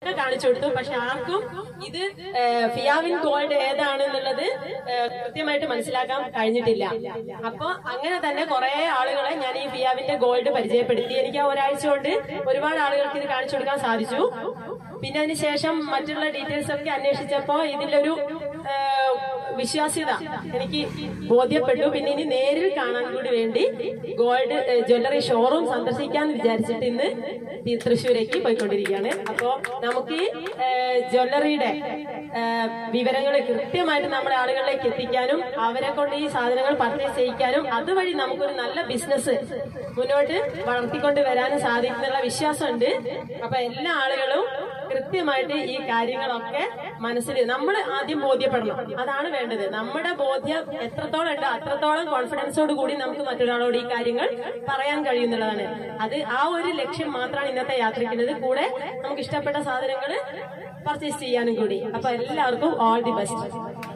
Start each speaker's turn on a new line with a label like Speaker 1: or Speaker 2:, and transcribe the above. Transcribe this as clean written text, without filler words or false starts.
Speaker 1: കാണിച്ചു കൊടുത്തു. പക്ഷെ ആർക്കും ഇത് ഫിയാവിൻ ഗോൾഡ് ഏതാണെന്നുള്ളത് കൃത്യമായിട്ട് മനസ്സിലാക്കാൻ കഴിഞ്ഞിട്ടില്ല. അപ്പൊ അങ്ങനെ തന്നെ കുറെ ആളുകളെ ഞാൻ ഈ ഫിയാവിന്റെ ഗോൾഡ് പരിചയപ്പെടുത്തി. എനിക്ക് ആ ഒരാഴ്ച കൊണ്ട് ഒരുപാട് ആളുകൾക്ക് ഇത് കാണിച്ചു കൊടുക്കാൻ സാധിച്ചു. പിന്നെ അതിനുശേഷം മറ്റുള്ള ഡീറ്റെയിൽസ് ഒക്കെ അന്വേഷിച്ചപ്പോ ഇതിലൊരു വിശ്വാസ്യത എനിക്ക് ബോധ്യപ്പെട്ടു. പിന്നെ ഇനി നേരിൽ കാണാൻ കൂടി വേണ്ടി ഗോൾഡ് ജ്വല്ലറി ഷോറൂം സന്ദർശിക്കാന്ന് വിചാരിച്ചിട്ട് ഇന്ന് തൃശ്ശൂരേക്ക് പോയിക്കൊണ്ടിരിക്കുകയാണ്. അപ്പോ നമുക്ക് ജ്വല്ലറിയുടെ വിവരങ്ങൾ കൃത്യമായിട്ട് നമ്മുടെ ആളുകളിലേക്ക് എത്തിക്കാനും അവരെ കൊണ്ട് ഈ സാധനങ്ങൾ പർച്ചേസ് ചെയ്യിക്കാനും അതുവഴി നമുക്കൊരു നല്ല ബിസിനസ് മുന്നോട്ട് വളർത്തിക്കൊണ്ട് വരാനും സാധിക്കുന്നുള്ള വിശ്വാസമുണ്ട്. അപ്പൊ എല്ലാ ആളുകളും കൃത്യമായിട്ട് ഈ കാര്യങ്ങളൊക്കെ മനസ്സിൽ നമ്മൾ ആദ്യം ബോധ്യപ്പെടണം. അതാണ് വേണ്ടത്. നമ്മുടെ ബോധ്യം എത്രത്തോളം ഉണ്ടോ അത്രത്തോളം കോൺഫിഡൻസോട് കൂടി നമുക്ക് മറ്റൊരാളോട് ഈ കാര്യങ്ങൾ പറയാൻ കഴിയുന്നുള്ളതാണ്. അത് ആ ഒരു ലക്ഷ്യം മാത്രമാണ് ഇന്നത്തെ യാത്രയ്ക്കുള്ളത്. കൂടെ നമുക്ക് ഇഷ്ടപ്പെട്ട സാധനങ്ങൾ പർച്ചേസ് ചെയ്യാനും കൂടി. അപ്പൊ എല്ലാവർക്കും ഓൾ ദി ബെസ്റ്റ്.